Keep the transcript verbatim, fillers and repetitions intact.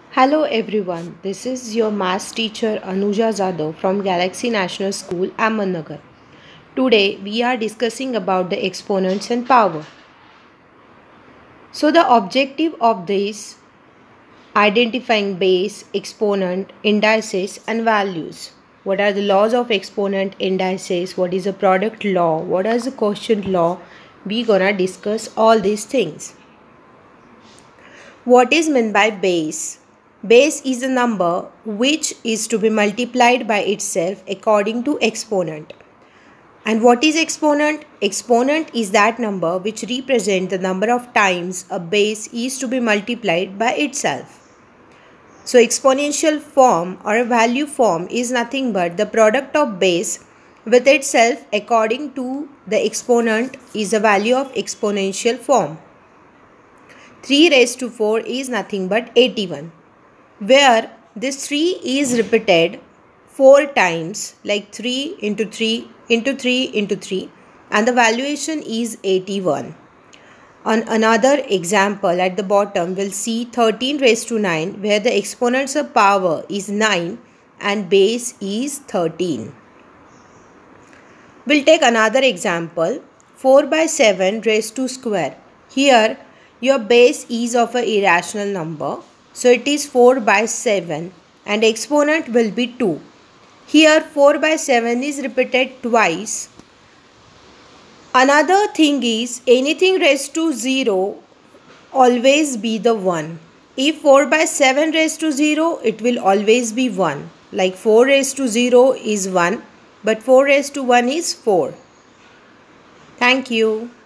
Hello everyone, this is your maths teacher Anuja Zadav from Galaxy National School, Ahmednagar. Today we are discussing about the exponents and power. So the objective of this identifying base, exponent, indices and values. What are the laws of exponent, indices, what is the product law, what is the quotient law? We gonna discuss all these things. What is meant by base? Base is a number which is to be multiplied by itself according to exponent. And what is exponent? Exponent is that number which represents the number of times a base is to be multiplied by itself. So exponential form or a value form is nothing but the product of base with itself according to the exponent is the value of exponential form. three raised to four is nothing but eighty-one, where this three is repeated four times, like three into three into three into three, and the valuation is eighty-one. On another example at the bottom, we'll see thirteen raised to nine, where the exponents of power is nine and base is thirteen. We'll take another example, four by seven raised to square. Here your base is of an irrational number, so it is four by seven and exponent will be two. Here four by seven is repeated twice. Another thing is, anything raised to zero always be the one. If four by seven raised to zero, it will always be one. Like four raised to zero is one, but four raised to one is four. Thank you.